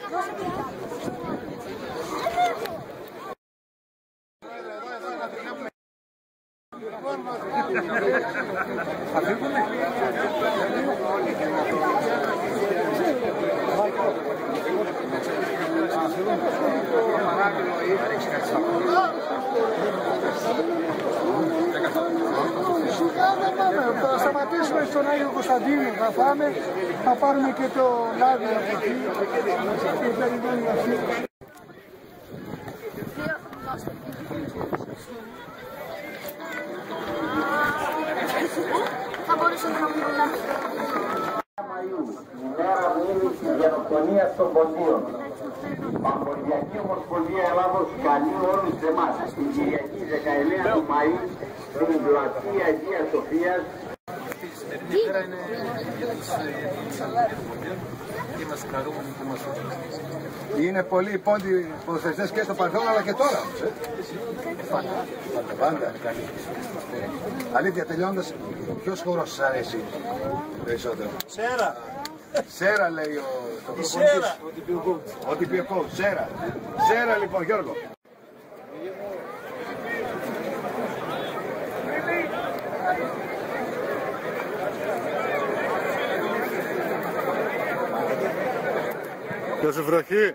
Θα σταματήσουμε στον Άγιο Κωνσταντίνο, θα πάμε, θα πάρουμε και το λάδι από εκεί και περιμένουμε αυτή. Θα μπορούσαμε να μιλάμε. Μέρα μνήμης της γενοκτονίας των Ποντίων. Παγκοσμιακή Ομοσπονδία Ελλάδος καλεί όλους εμάς την Κυριακή 19 του Μαΐου στην πλατεία Αγίας Σοφίας. Σήμερα είναι για τις είμαστε χαρούμενοι που μας έρχονται. Είναι πολλοί οι πόντοι ποδοσφαιριστές και στο παρελθόν αλλά και τώρα. Πάντα. Αλήθεια, τελειώνοντας, ποιος χώρος σας αρέσει περισσότερο? Σέρα. Σέρα λέει ο προπονητής. Σέρα. Ό,τι πει ο coach. Σέρα. Σέρα λοιπόν, Γιώργο. Ποιος βροχή.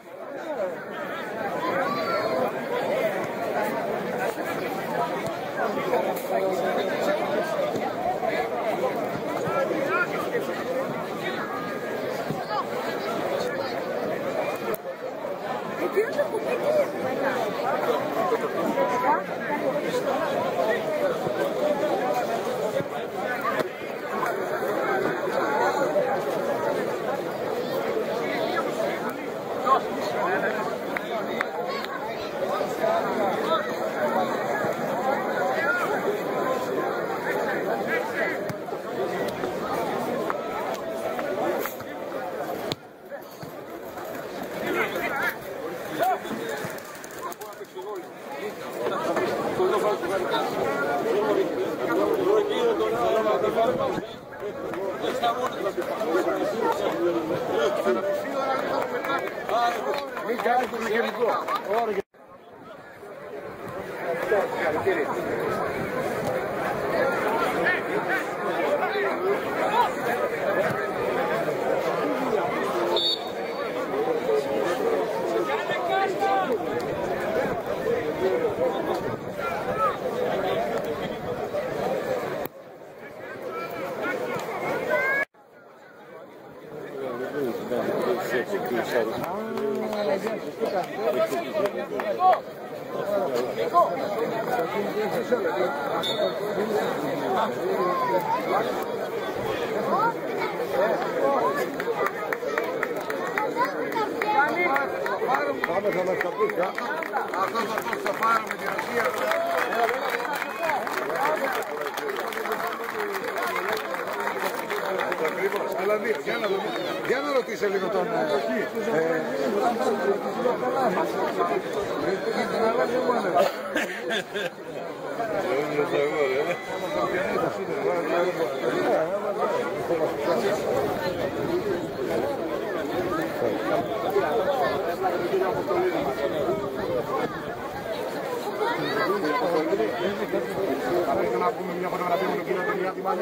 Μην κάνεις το μηχανικό. Πάμε θα μας τα πούσα. Αυτός θα πάρουμε την Ρωσία. Άλλα δύο. Για να ρωτήσε λίγο τον... Θα να πούμε μια φωτογραφία με τον κύριο Τελειάτη μαζί.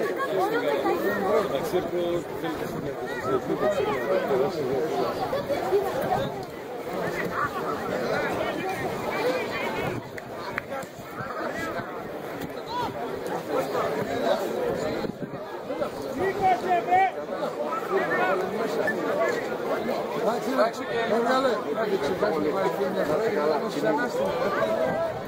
Εντάξει, έβγαλε.